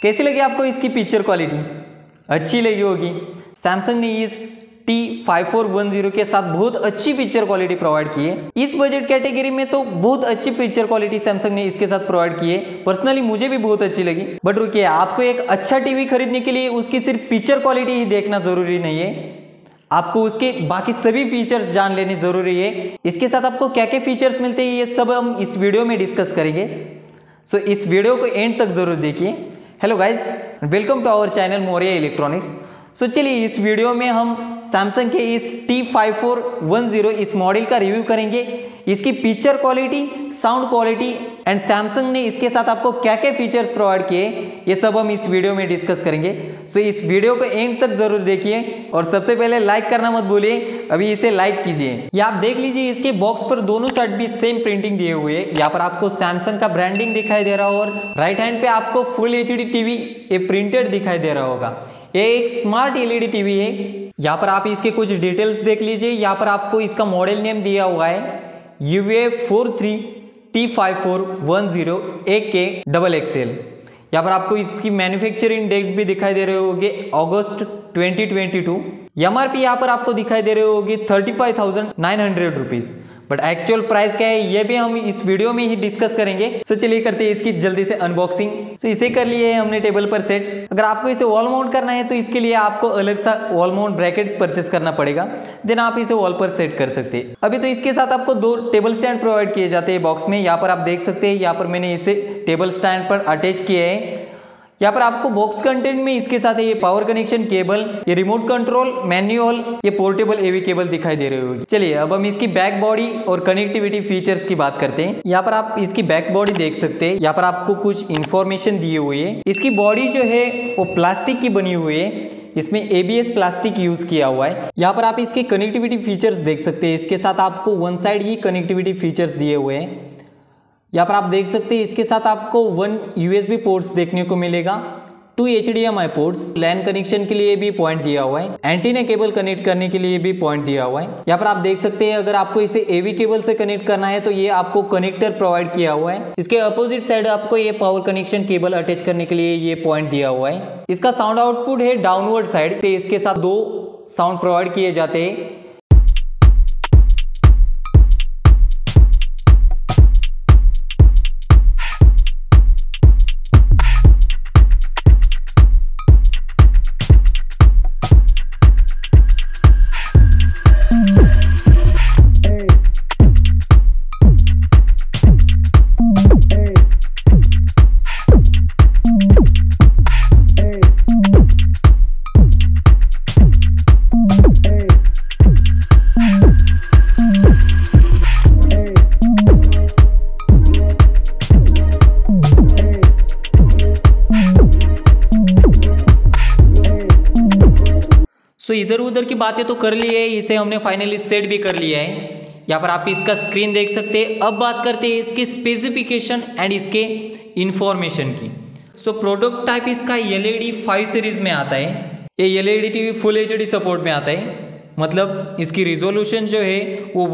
कैसी लगी आपको इसकी पिक्चर क्वालिटी? अच्छी लगी होगी। सैमसंग ने इस T5410 के साथ बहुत अच्छी पिक्चर क्वालिटी प्रोवाइड की है। इस बजट कैटेगरी में तो बहुत अच्छी पिक्चर क्वालिटी सैमसंग ने इसके साथ प्रोवाइड की है। पर्सनली मुझे भी बहुत अच्छी लगी। बट रुकिए, आपको एक अच्छा टीवी खरीदने के लिए उसकी सिर्फ पिक्चर क्वालिटी ही देखना जरूरी नहीं है, आपको उसके बाकी सभी फीचर्स जान लेने जरूरी है। इसके साथ आपको क्या क्या फीचर्स मिलते हैं ये सब हम इस वीडियो में डिस्कस करेंगे। सो इस वीडियो को एंड तक जरूर देखिए। Hello guys, welcome to our channel Maurya electronics. So चलिए इस वीडियो में हम सैमसंग के इस T5410 इस मॉडल का रिव्यू करेंगे, इसकी picture quality, sound quality and Samsung ने इसके साथ आपको क्या क्या फीचर्स प्रोवाइड किए ये सब हम इस वीडियो में डिस्कस करेंगे। सो इस वीडियो को एंड तक जरूर देखिए और सबसे पहले लाइक करना मत भूलिए, अभी इसे लाइक कीजिए। ये आप देख लीजिए, इसके बॉक्स पर दोनों साइड भी सेम प्रिंटिंग दिए हुए है। यहाँ पर आपको सैमसंग का ब्रांडिंग दिखाई दे रहा है और राइट हैंड पे आपको फुल HD टीवी ये प्रिंटेड दिखाई दे रहा होगा। ये एक स्मार्ट LED टीवी है। यहाँ पर आप इसके कुछ डिटेल्स देख लीजिए। यहाँ पर आपको इसका मॉडल नेम दिया हुआ है UA43 T5410 AK XXL। यहाँ पर आपको इसकी मैन्युफैक्चरिंग डेट भी दिखाई दे रहे होंगे अगस्त 2022। MRP यहाँ पर आपको दिखाई दे रहे होंगे 35,900 रुपीज। बट एक्चुअल प्राइस क्या है ये भी हम इस वीडियो में ही डिस्कस करेंगे। सो चलिए करते हैं इसकी जल्दी से अनबॉक्सिंग। तो इसे कर लिए हमने टेबल पर सेट। अगर आपको इसे वॉल माउंट करना है तो इसके लिए आपको अलग सा वॉल माउंट ब्रैकेट परचेस करना पड़ेगा, देन आप इसे वॉल पर सेट कर सकते हैं। अभी तो इसके साथ आपको 2 टेबल स्टैंड प्रोवाइड किए जाते हैं बॉक्स में। यहाँ पर आप देख सकते हैं, यहाँ पर मैंने इसे टेबल स्टैंड पर अटैच किया है। यहाँ पर आपको बॉक्स कंटेंट में इसके साथ ये पावर कनेक्शन केबल, ये रिमोट कंट्रोल, मैनुअल, ये पोर्टेबल AV केबल दिखाई दे रही होगी। चलिए अब हम इसकी बैक बॉडी और कनेक्टिविटी फीचर्स की बात करते हैं। यहाँ पर आप इसकी बैक बॉडी देख सकते हैं। यहाँ पर आपको कुछ इंफॉर्मेशन दी हुई है। इसकी बॉडी जो है वो प्लास्टिक की बनी हुई है, इसमें ABS प्लास्टिक यूज किया हुआ है। यहाँ पर आप इसके कनेक्टिविटी फीचर्स देख सकते हैं। इसके साथ आपको वन साइड ही कनेक्टिविटी फीचर्स दिए हुए हैं। यहाँ पर आप देख सकते हैं इसके साथ आपको 1 USB पोर्ट्स देखने को मिलेगा, 2 HDMI पोर्ट्स, लैन कनेक्शन के लिए भी पॉइंट दिया हुआ है, एंटीना केबल कनेक्ट करने के लिए भी पॉइंट दिया हुआ है। यहाँ पर आप देख सकते हैं अगर आपको इसे AV केबल से कनेक्ट करना है तो ये आपको कनेक्टर प्रोवाइड किया हुआ है। इसके अपोजिट साइड आपको ये पावर कनेक्शन केबल अटैच करने के लिए ये पॉइंट दिया हुआ है। इसका साउंड आउटपुट है डाउनवर्ड साइड, तो इसके साथ 2 साउंड प्रोवाइड किए जाते हैं। सो इधर उधर की बातें तो कर ली है, इसे हमने फाइनली सेट भी कर लिया है। यहाँ पर आप इसका स्क्रीन देख सकते हैं। अब बात करते हैं इसके स्पेसिफिकेशन एंड इसके इंफॉर्मेशन की। सो प्रोडक्ट टाइप इसका LED 5 सीरीज में आता है। ये LED TV full HD support में आता है, मतलब इसकी रिजोल्यूशन जो है वो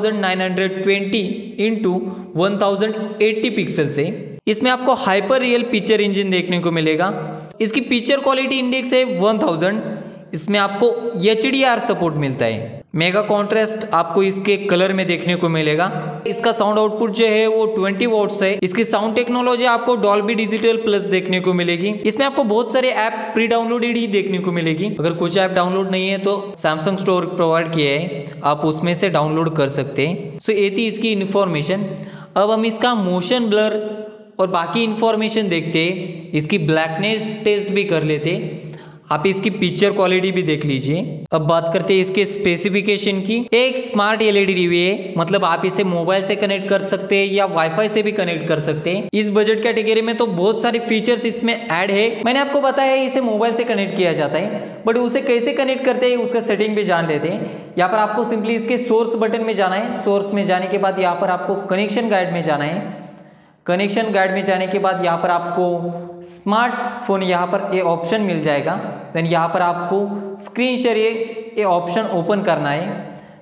1920 इंटू 1080 पिक्सल्स है। इसमें आपको हाइपर रियल पिक्चर इंजन देखने को मिलेगा। इसकी पिक्चर क्वालिटी इंडेक्स है 1000। इसमें आपको HDR सपोर्ट मिलता है। मेगा कॉन्ट्रास्ट आपको इसके कलर में देखने को मिलेगा। इसका साउंड आउटपुट जो है वो 20 वॉट्स है। इसकी साउंड टेक्नोलॉजी आपको डॉल्बी डिजिटल प्लस देखने को मिलेगी। इसमें आपको बहुत सारे ऐप प्री डाउनलोडेड ही देखने को मिलेगी। अगर कुछ ऐप डाउनलोड नहीं है तो सैमसंग स्टोर प्रोवाइड किया है, आप उसमें से डाउनलोड कर सकते हैं। सो ये थी इसकी इन्फॉर्मेशन। अब हम इसका मोशन ब्लर और बाकी इंफॉर्मेशन देखते हैं, इसकी ब्लैकनेस टेस्ट भी कर लेते, आप इसकी पिक्चर क्वालिटी भी देख लीजिए। अब बात करते हैं इसके स्पेसिफिकेशन की। एक स्मार्ट LED टीवी है, मतलब आप इसे मोबाइल से कनेक्ट कर सकते हैं या वाईफाई से भी कनेक्ट कर सकते हैं। इस बजट कैटेगरी में तो बहुत सारे फीचर्स इसमें ऐड है। मैंने आपको बताया है इसे मोबाइल से कनेक्ट किया जाता है, बट उसे कैसे कनेक्ट करते हैं उसका सेटिंग भी जान लेते हैं। यहाँ पर आपको सिंपली इसके सोर्स बटन में जाना है। सोर्स में जाने के बाद यहाँ पर आपको कनेक्शन गाइड में जाना है। कनेक्शन गाइड में जाने के बाद यहाँ पर आपको स्मार्टफोन यहाँ पर ये ऑप्शन मिल जाएगा। देन यहाँ पर आपको स्क्रीन शेयर ये ऑप्शन ओपन करना है।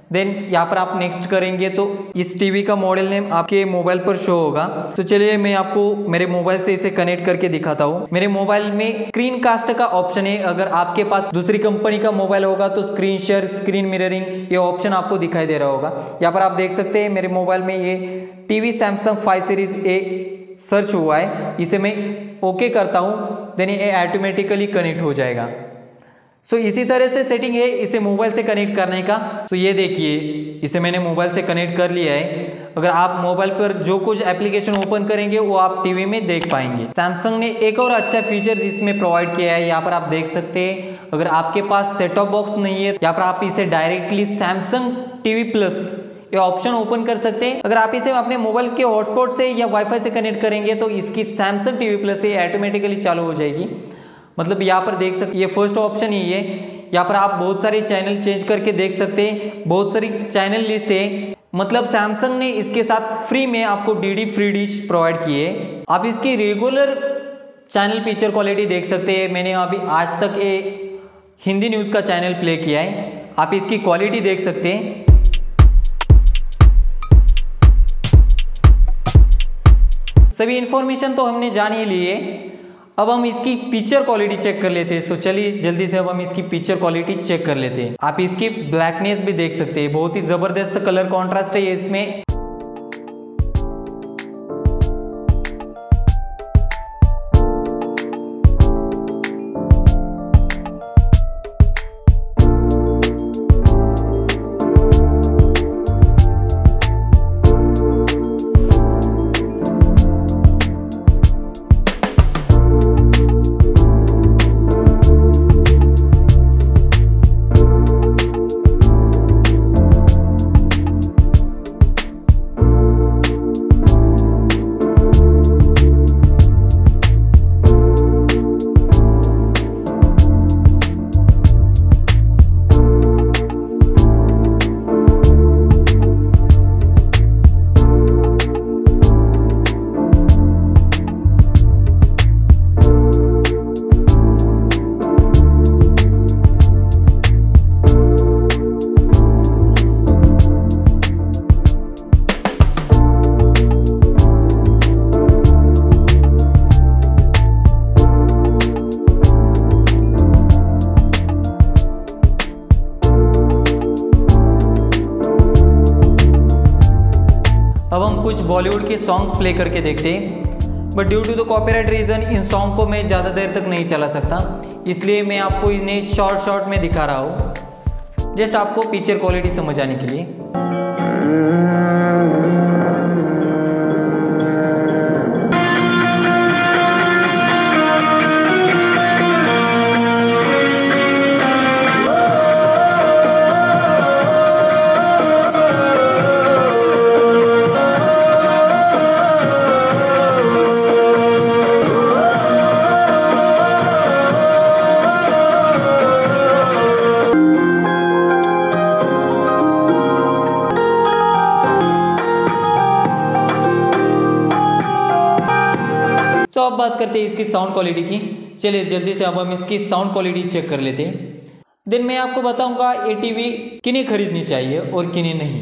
देन यहाँ पर आप नेक्स्ट करेंगे तो इस टीवी का मॉडल नेम आपके मोबाइल पर शो होगा। तो चलिए मैं आपको मेरे मोबाइल से इसे कनेक्ट करके दिखाता हूँ। मेरे मोबाइल में स्क्रीन कास्ट का ऑप्शन है। अगर आपके पास दूसरी कंपनी का मोबाइल होगा तो स्क्रीन शेयर, स्क्रीन मिररिंग ये ऑप्शन आपको दिखाई दे रहा होगा। यहाँ पर आप देख सकते हैं मेरे मोबाइल में ये TV Samsung 5 series A search हुआ है। इसे मैं ओके करता हूँ, देन ये ऑटोमेटिकली कनेक्ट हो जाएगा। सो इसी तरह से सेटिंग है इसे मोबाइल से कनेक्ट करने का। सो ये देखिए इसे मैंने मोबाइल से कनेक्ट कर लिया है। अगर आप मोबाइल पर जो कुछ एप्लीकेशन ओपन करेंगे वो आप टीवी में देख पाएंगे। सैमसंग ने एक और अच्छा फीचर इसमें प्रोवाइड किया है। यहाँ पर आप देख सकते हैं अगर आपके पास सेट टॉप बॉक्स नहीं है, यहाँ पर आप इसे डायरेक्टली सैमसंग टीवी प्लस ये ऑप्शन ओपन कर सकते हैं। अगर आप इसे अपने मोबाइल के हॉटस्पॉट से या वाईफाई से कनेक्ट करेंगे तो इसकी सैमसंग टीवी प्लस से ऑटोमेटिकली चालू हो जाएगी। मतलब यहाँ पर देख सकते, ये फर्स्ट ऑप्शन ही है। यहाँ पर आप बहुत सारे चैनल चेंज करके देख सकते हैं, बहुत सारी चैनल लिस्ट है। मतलब सैमसंग ने इसके साथ फ्री में आपको डीडी फ्री डिश प्रोवाइड की है। आप इसकी रेगुलर चैनल पिक्चर क्वालिटी देख सकते हैं। मैंने अभी आज तक ये हिंदी न्यूज़ का चैनल प्ले किया है, आप इसकी क्वालिटी देख सकते हैं। सभी इंफॉर्मेशन तो हमने जान ही ली है। अब हम इसकी पिक्चर क्वालिटी चेक कर लेते हैं। सो चलिए जल्दी से अब हम इसकी पिक्चर क्वालिटी चेक कर लेते हैं। आप इसकी ब्लैकनेस भी देख सकते हैं, बहुत ही जबरदस्त कलर कॉन्ट्रास्ट है इसमें। अब हम कुछ बॉलीवुड के सॉन्ग प्ले करके देखते हैं, but due to the copyright reason इन सॉन्ग को मैं ज़्यादा देर तक नहीं चला सकता, इसलिए मैं आपको इन्हें शॉर्ट में दिखा रहा हूँ, जस्ट आपको पिक्चर क्वालिटी समझ आने के लिए। तो अब बात करते हैं इसकी साउंड क्वालिटी की। चलिए जल्दी से अब हम इसकी साउंड क्वालिटी चेक कर लेते हैं, देन मैं आपको बताऊंगा ये टीवी किन्हें खरीदनी चाहिए और किन्हें नहीं।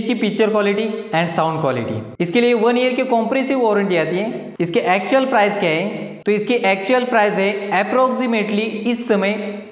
बीच की picture quality and sound quality. इसके लिए 1 ईयर की कॉम्प्रिहेंसिव वारंटी आती है। इसके एक्चुअल प्राइस क्या है, तो इसकी एक्चुअल प्राइस है अप्रोक्सीमेटली इस समय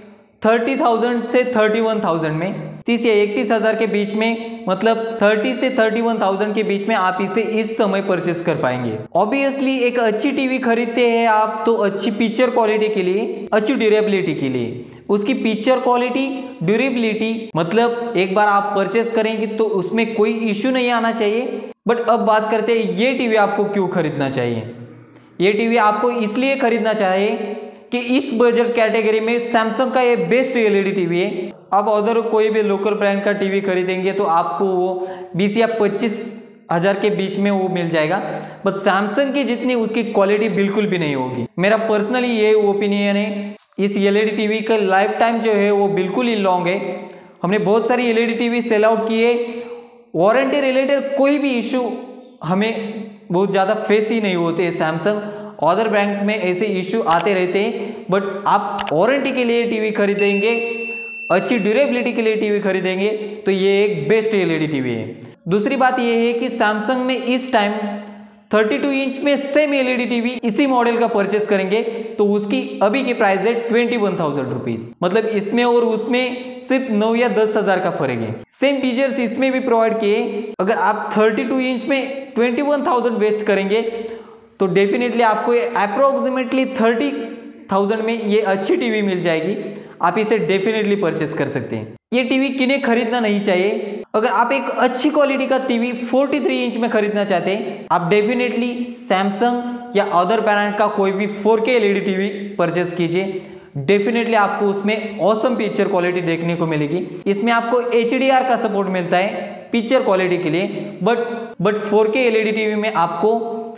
30,000 से 31,000 में, 30 या 31,000 के बीच में, मतलब 30 से 31,000 के बीच में आप इसे इस समय परचेस कर पाएंगे। ऑब्वियसली एक अच्छी टीवी खरीदते हैं आप तो अच्छी पिक्चर क्वालिटी के लिए, अच्छी ड्यूरेबिलिटी के लिए। उसकी पिक्चर क्वालिटी, ड्यूरेबिलिटी, मतलब एक बार आप परचेस करेंगे तो उसमें कोई इश्यू नहीं आना चाहिए। बट अब बात करते हैं ये टीवी आपको क्यों खरीदना चाहिए। ये टीवी आपको इसलिए खरीदना चाहिए कि इस बजट कैटेगरी में सैमसंग का ये बेस्ट एलईडी टीवी है। आप अदर कोई भी लोकल ब्रांड का टीवी खरीदेंगे तो आपको वो 20 या 25,000 के बीच में वो मिल जाएगा, बट सैमसंग की जितनी उसकी क्वालिटी बिल्कुल भी नहीं होगी। मेरा पर्सनली ये ओपिनियन है। इस एलईडी टीवी का लाइफ टाइम जो है वो बिल्कुल ही लॉन्ग है। हमने बहुत सारी एलईडी टीवी सेल आउट किए, वारंटी रिलेटेड कोई भी इशू हमें बहुत ज़्यादा फेस ही नहीं होते। सैमसंग अदर ब्रांड में ऐसे इशू आते रहते हैं, बट आप वारंटी के लिए टीवी खरीदेंगे, अच्छी ड्यूरेबिलिटी के लिए टीवी खरीदेंगे तो ये एक बेस्ट एलईडी टीवी है। दूसरी बात ये है कि सैमसंग में इस टाइम 32 इंच में सेम एलईडी टीवी इसी मॉडल का परचेस करेंगे तो उसकी अभी की प्राइस है 21,000 रुपीज। मतलब इसमें और उसमें सिर्फ 9 या 10,000 का फर्क है। सेम फीचर्स इसमें भी प्रोवाइड किए। अगर आप 32 इंच में 21,000 वेस्ट करेंगे तो डेफिनेटली आपको अप्रोक्सीमेटली 30,000 में ये अच्छी टीवी मिल जाएगी। आप इसे डेफिनेटली परचेस कर सकते हैं। ये टीवी किन्हें खरीदना नहीं चाहिए। अगर आप एक अच्छी क्वालिटी का टीवी 43 इंच में खरीदना चाहते हैं, आप डेफिनेटली सैमसंग या अदर ब्रांड का कोई भी 4K एलईडी टीवी परचेस कीजिए। डेफिनेटली आपको उसमें ऑसम पिक्चर क्वालिटी देखने को मिलेगी। इसमें आपको HDR का सपोर्ट मिलता है पिक्चर क्वालिटी के लिए, बट 4K एलईडी टीवी में आपको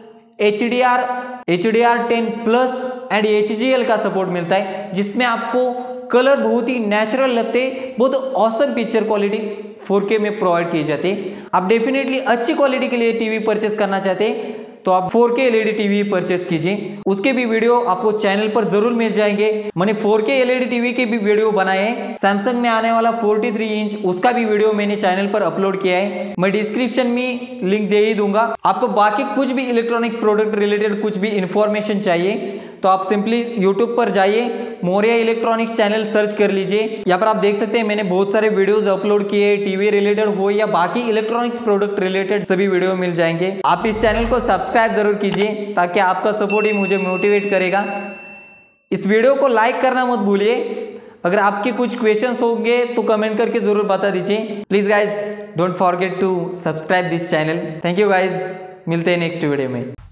HDR10 प्लस एंड HGL का सपोर्ट मिलता है, जिसमें आपको कलर बहुत ही नेचुरल लगते, बहुत ऑसम पिक्चर क्वालिटी 4K में प्रोवाइड किए जाते हैं। आप डेफिनेटली अच्छी क्वालिटी के लिए टीवी परचेस करना चाहते हैं तो आप 4K एलईडी टीवी परचेस कीजिए। उसके भी वीडियो आपको चैनल पर जरूर मिल जाएंगे। मैंने 4K एलईडी टीवी के भी वीडियो बनाए हैं। सैमसंग में आने वाला 43 इंच उसका भी वीडियो मैंने चैनल पर अपलोड किया है। मैं डिस्क्रिप्शन में लिंक दे ही दूंगा। आपको बाकी कुछ भी इलेक्ट्रॉनिक्स प्रोडक्ट रिलेटेड कुछ भी इंफॉर्मेशन चाहिए तो आप सिंपली यूट्यूब पर जाइए, मौर्या इलेक्ट्रॉनिक्स चैनल सर्च कर लीजिए। यहाँ पर आप देख सकते हैं मैंने बहुत सारे वीडियोस अपलोड किए, टीवी रिलेटेड हो या बाकी इलेक्ट्रॉनिक्स प्रोडक्ट रिलेटेड सभी वीडियो मिल जाएंगे। आप इस चैनल को सब्सक्राइब जरूर कीजिए ताकि आपका सपोर्ट ही मुझे मोटिवेट करेगा। इस वीडियो को लाइक करना मत भूलिए। अगर आपके कुछ क्वेश्चंस होंगे तो कमेंट करके जरूर बता दीजिए। Please guys don't forget to subscribe this channel. Thank you guys, मिलते हैं नेक्स्ट वीडियो में।